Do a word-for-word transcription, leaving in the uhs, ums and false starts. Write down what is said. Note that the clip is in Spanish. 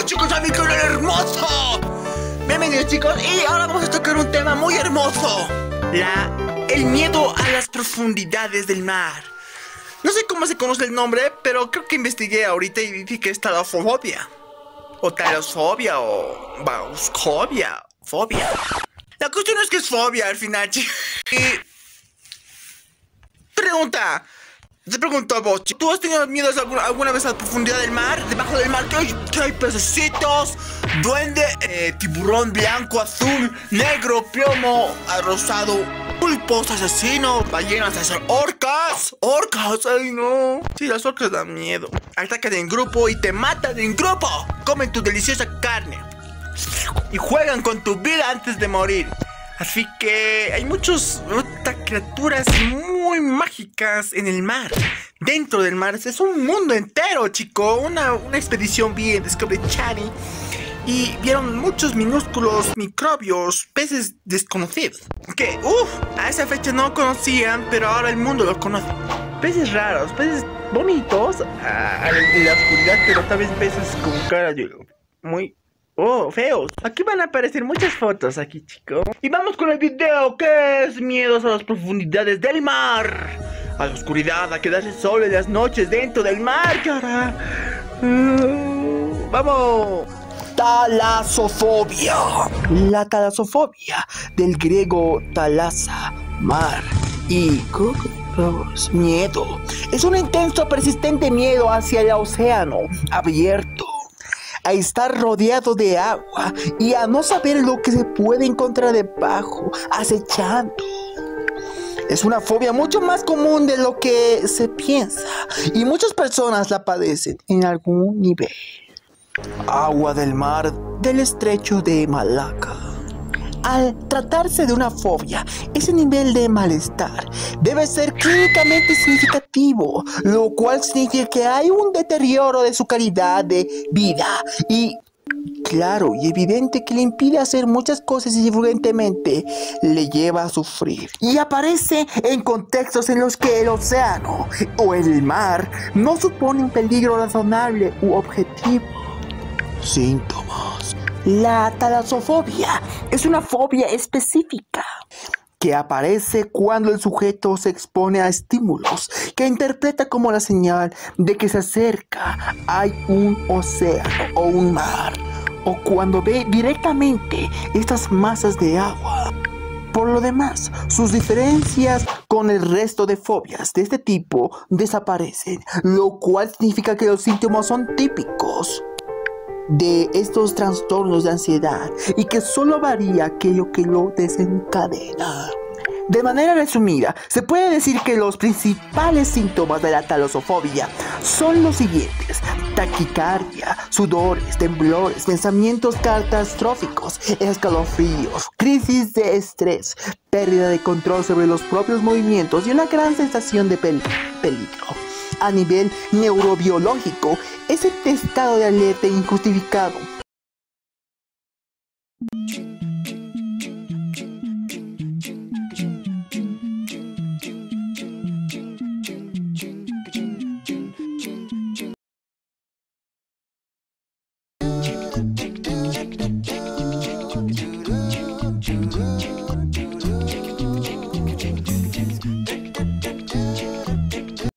chicos a mi canal hermoso. Bienvenidos chicos, y ahora vamos a tocar un tema muy hermoso. La, el miedo a las profundidades del mar. No sé cómo se conoce el nombre, pero creo que investigué ahorita y vi que es talosofobia. O talosfobia, o bausfobia, fobia. La cuestión es que es fobia al final, chicos. Y... Pregunta. Te pregunto a vos, ¿tú has tenido miedo alguna, alguna vez a la profundidad del mar? Debajo del mar, ¿qué hay? ¿Qué hay? Pececitos, duende, eh, tiburón blanco, azul, negro, plomo, rosado, pulpos, asesinos, ballenas, orcas, orcas, ay no. Sí, las orcas dan miedo. Atacan en grupo y te matan en grupo. Comen tu deliciosa carne y juegan con tu vida antes de morir. Así que hay muchas otras criaturas muy mágicas en el mar. Dentro del mar es un mundo entero, chico. Una, una expedición vi en Discovery Channel y vieron muchos minúsculos microbios, peces desconocidos que, uff, a esa fecha no conocían, pero ahora el mundo los conoce. Peces raros, peces bonitos ah, en la oscuridad, pero tal vez peces con cara de muy... Oh, feos. Aquí van a aparecer muchas fotos aquí, chicos. Y vamos con el video, que es miedos a las profundidades del mar. A la oscuridad, a quedarse solo en las noches dentro del mar, cara. Uh, vamos. Talasofobia. La talasofobia, del griego talasa, mar, y cocos, miedo. Es un intenso, persistente miedo hacia el océano abierto, a estar rodeado de agua y a no saber lo que se puede encontrar debajo, acechando. Es una fobia mucho más común de lo que se piensa y muchas personas la padecen en algún nivel. Agua del mar del estrecho de Malaca. Al tratarse de una fobia, ese nivel de malestar debe ser clínicamente significativo, lo cual significa que hay un deterioro de su calidad de vida y, claro y evidente, que le impide hacer muchas cosas y frecuentemente le lleva a sufrir. Y aparece en contextos en los que el océano o el mar no supone un peligro razonable u objetivo. Síntomas. La talasofobia es una fobia específica que aparece cuando el sujeto se expone a estímulos que interpreta como la señal de que se acerca hay un océano o un mar, o cuando ve directamente estas masas de agua. Por lo demás, sus diferencias con el resto de fobias de este tipo desaparecen, lo cual significa que los síntomas son típicos de estos trastornos de ansiedad y que solo varía aquello que lo desencadena. De manera resumida, se puede decir que los principales síntomas de la talasofobia son los siguientes: taquicardia, sudores, temblores, pensamientos catastróficos, escalofríos, crisis de estrés, pérdida de control sobre los propios movimientos y una gran sensación de pel- peligro. A nivel neurobiológico, es este estado de alerta injustificado